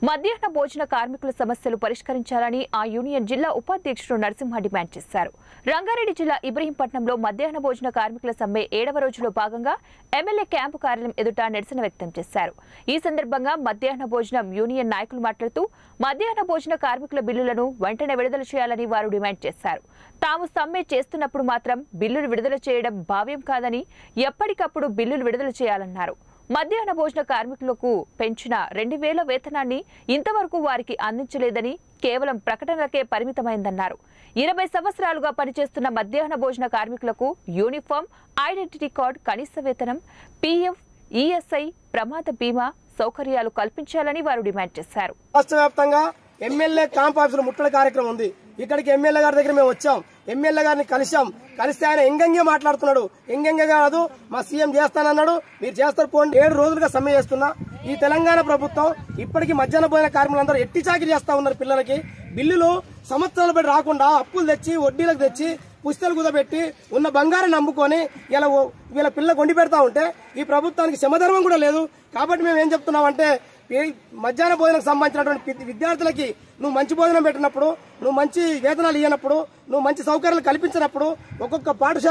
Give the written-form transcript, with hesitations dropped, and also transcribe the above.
మధ్యాహ్న భోజన కార్మికుల సమస్యలు పరిష్కరించాలని ఆ యూనియన్ జిల్లా ఉపాధ్యక్షుడు నరసింహ డిమాండ్ చేశారు. రంగారెడ్డి జిల్లా ఇబ్రహీంపట్నంలో మధ్యాహ్న భోజన కార్మికుల సమ్మె 7వ రోజులో భాగంగా ఎమ్మెల్యే క్యాంపు కార్యాలయం ఎదుట నిరసన వ్యక్తం చేశారు. ఈ సందర్భంగా మధ్యాహ్న భోజనం యూనియన్ నాయకులు మాట్లాడుతూ మధ్యాహ్న భోజన కార్మికుల బిల్లులను వెంటనే విడుదల చేయాలని వారు డిమాండ్ చేశారు. తాము సమ్మె చేస్తున్నప్పుడు మాత్రం బిల్లులు విడుదల చేయడం భావ్యం కాదని ఎప్పటికప్పుడు బిల్లులు విడుదల చేయాలన్నారు. మధ్యాహ్న భోజన కార్మికులకు పెంచిన 2000 వేతనాన్ని ఇంతవరకు వారికి అందించలేదని కేవలం ప్రకటనలకే పరిమితమైందన్నారు. 20 సంవత్సరాలుగా పనిచేస్తున్న మధ్యాహ్న భోజన కార్మికులకు యూనిఫామ్, ఐడెంటిటీ కార్డు, కనీస వేతనం, పీఎఫ్, ఈఎస్ఐ, ప్రమాద బీమా సౌకర్యాలు కల్పించాలని వారు డిమాండ్ చేశారు. రాష్ట్ర వ్యాప్తంగా ఎమ్మెల్యే క్యాంప్ ఆఫీసులో ముట్టడి కార్యక్రమం ఉంది. ఇక్కడికి ఎమ్మెల్యే గారి దగ్గర మేము వచ్చాం. ఎమ్మెల్యే గారిని కలిస్తే ఆయన ఎంగంగా మాట్లాడుతున్నాడు. ఎంగంగా కాదు, మా సీఎం చేస్తానన్నాడు, మీరు చేస్తారు పోండి. 7 రోజులుగా సమ్మె చేస్తున్నా ఈ తెలంగాణ ప్రభుత్వం ఇప్పటికీ మధ్యాహ్న భోజన కార్మికులందరూ ఎట్టి చాకిరీ చేస్తా ఉన్నారు. పిల్లలకి బిల్లులు సంవత్సరాలు బట్టి రాకుండా అప్పులు తెచ్చి వడ్డీలకు తెచ్చి పుస్తలు కుదబెట్టి ఉన్న బంగారాన్ని నమ్ముకొని ఇలా వీళ్ళ పిల్లలకు వండి పెడతా ఉంటే ఈ ప్రభుత్వానికి శ్రమధర్మం కూడా లేదు. కాబట్టి మేము ఏం చెప్తున్నామంటే మధ్యాహ్న భోజనం సంబంధించినటువంటి విద్యార్థులకి నువ్వు మంచి భోజనం పెట్టినప్పుడు, నువ్వు మంచి వేతనాలు ఇవ్వనప్పుడు, నువ్వు మంచి సౌకర్యాలు కల్పించినప్పుడు ఒక్కొక్క పాఠశాల